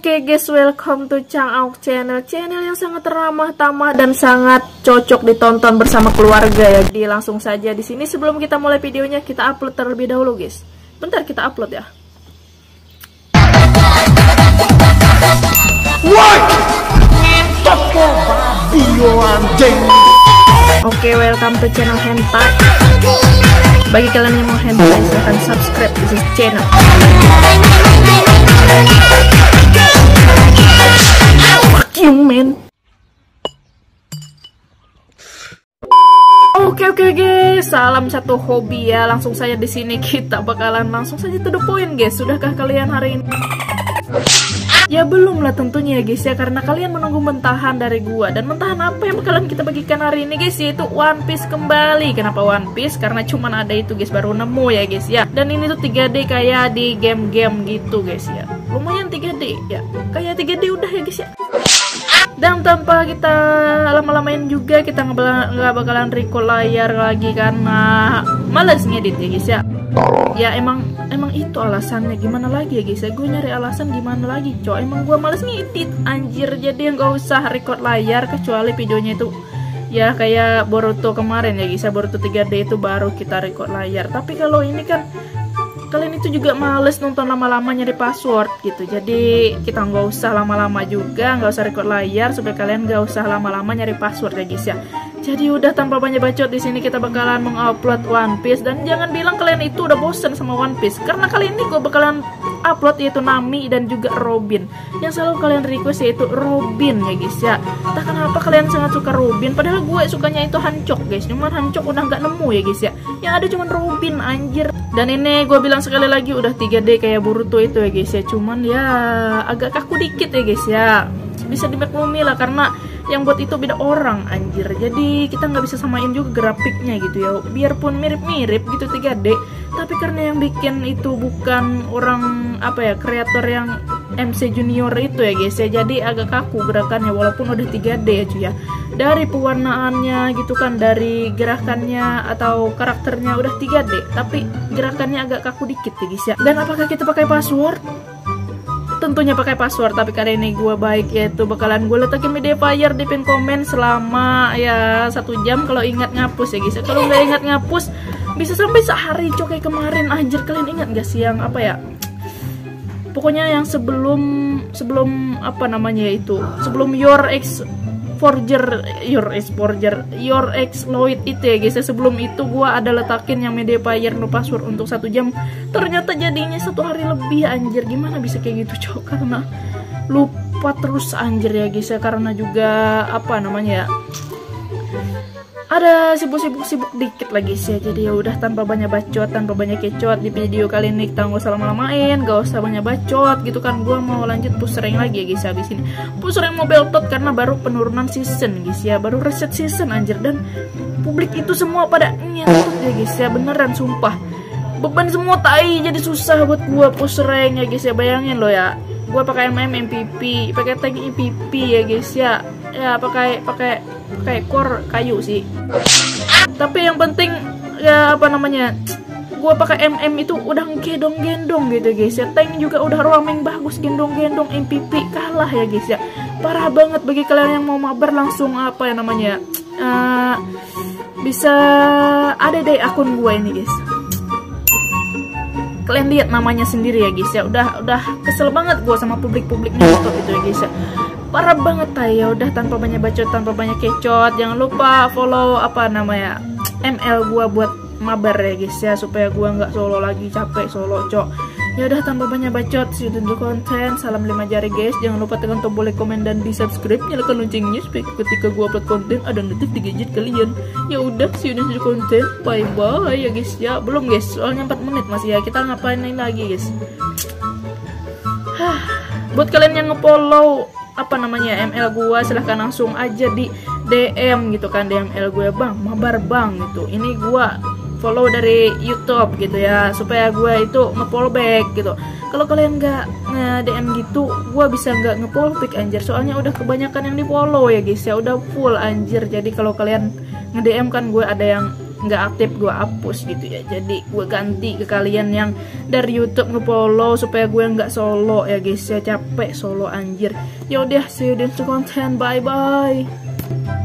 Oke guys, welcome to Chang Auk Channel yang sangat ramah tamah dan sangat cocok ditonton bersama keluarga ya. Jadi langsung saja di sini sebelum kita mulai videonya kita upload terlebih dahulu guys. Bentar kita upload ya. Oke, welcome to channel hentai. Bagi kalian yang mau hentai silahkan subscribe di channel. Fuck you man. Oke guys, salam satu hobi ya. Langsung saja di sini kita bakalan langsung saja to the point guys. Sudahkah kalian hari ini? Ya belum lah tentunya ya guys ya, karena kalian menunggu mentahan dari gua. Dan mentahan apa yang bakalan kita bagikan hari ini guys, yaitu One Piece kembali. Kenapa One Piece? Karena cuman ada itu guys, baru nemu ya guys ya. Dan ini tuh 3D kayak di game-game gitu guys ya. Lumayan 3D ya, kayak 3D udah ya guys ya. Dan tanpa kita lama-lamain juga, kita nggak bakalan record layar lagi karena males ngedit ya guys ya. Ya emang itu alasannya, gimana lagi ya guys ya. Gue nyari alasan gimana lagi coy, emang gue males ngedit anjir. Jadi nggak usah record layar kecuali videonya itu ya kayak Boruto kemarin ya guys ya. Boruto 3D itu baru kita record layar. Tapi kalau ini kan kalian itu juga males nonton lama-lama nyari password gitu. Jadi kita nggak usah lama-lama juga, nggak usah record layar supaya kalian nggak usah lama-lama nyari password ya guys ya. Jadi udah tanpa banyak bacot, di sini kita bakalan mengupload One Piece. Dan jangan bilang kalian itu udah bosen sama One Piece, karena kali ini gue bakalan upload yaitu Nami dan juga Robin. Yang selalu kalian request yaitu Robin ya guys ya. Entah kenapa kalian sangat suka Robin, padahal gue sukanya itu Hancock guys. Cuman Hancock udah nggak nemu ya guys ya. Yang ada cuman Robin anjir. Dan ini gue bilang sekali lagi udah 3D kayak Boruto itu ya guys ya. Cuman ya agak kaku dikit ya guys ya. Bisa dimaklumi lah karena yang buat itu beda orang anjir. Jadi kita nggak bisa samain juga grafiknya gitu ya. Biarpun mirip-mirip gitu 3D, tapi karena yang bikin itu bukan orang apa ya, kreator yang MC Junior itu ya guys ya. Jadi agak kaku gerakannya walaupun udah 3D ya cuy ya. Dari pewarnaannya gitu kan, dari gerakannya atau karakternya udah 3D, tapi gerakannya agak kaku dikit ya guys ya. Dan apakah kita pakai password? Tentunya pakai password, tapi kali ini gue baik yaitu bakalan gue letakin media player di pin komen selama ya 1 jam. Kalau ingat ngapus ya guys ya. Kalau nggak ingat ngapus bisa sampai sehari cok kayak kemarin anjir. Kalian ingat gak sih yang apa ya, pokoknya yang sebelum apa namanya itu, sebelum Your Ex Loid itu ya guys ya. Sebelum itu gua ada letakin yang media player no password untuk 1 jam. Ternyata jadinya 1 hari lebih anjir. Gimana bisa kayak gitu cok, karena lupa terus anjir ya guys ya. Karena juga apa namanya ya, ada sibuk dikit lagi sih ya. Jadi ya udah tanpa banyak bacot, tanpa banyak kecot di video kali ini, kita nggak usah lama-lamain, nggak usah banyak bacot gitu kan. Gue mau lanjut push rank lagi ya guys habis ini. Push rank Mobile Tot karena baru penurunan season guys ya, baru reset season anjir. Dan publik itu semua pada nyentuh ya guys ya, beneran sumpah. Beban semua tai, jadi susah buat gue push rank ya guys ya. Bayangin lo ya, gue pakai MVP, pakai tank MVP ya guys ya. Ya pakai core kayu sih. Tapi yang penting ya apa namanya, gue pakai itu udah gendong gitu guys ya. Tank juga udah roaming bagus, gendong MVP kalah ya guys ya. Parah banget. Bagi kalian yang mau mabar langsung apa ya namanya, bisa ada deh akun gue ini guys. Kalian lihat namanya sendiri ya guys ya. Udah kesel banget gue sama publiknya gitu ya guys ya. Parah banget ya. Udah tanpa banyak bacot, tanpa banyak kecot. Jangan lupa follow apa namanya ML gua buat mabar ya guys ya, supaya gua nggak solo lagi, capek solo cok. Ya udah tanpa banyak bacot, see you untuk konten. Salam 5 jari guys. Jangan lupa tekan tombol like, komen dan di subscribe, nyalakan loncengnya supaya ketika gua upload konten ada notif di gadget kalian. Ya udah, see you untuk konten. Bye bye ya guys ya. Belum guys, soalnya 4 menit masih ya. Kita ngapain lagi guys. Buat kalian yang nge-follow apa namanya ML gua, silahkan langsung aja di DM gitu kan, DML gue bang mabar bang gitu. Ini gua follow dari YouTube gitu ya, supaya gua itu nge-follow back gitu. Kalau kalian nggak nge-DM gitu, gua bisa nggak nge-follow back anjir. Soalnya udah kebanyakan yang di follow ya guys ya, udah full anjir. Jadi kalau kalian nge-DM kan gue ada yang nggak aktif gue hapus gitu ya. Jadi gue ganti ke kalian yang dari YouTube nge-follow supaya gue nggak solo ya guys ya, capek solo anjir. Yaudah, see you di next content, bye bye.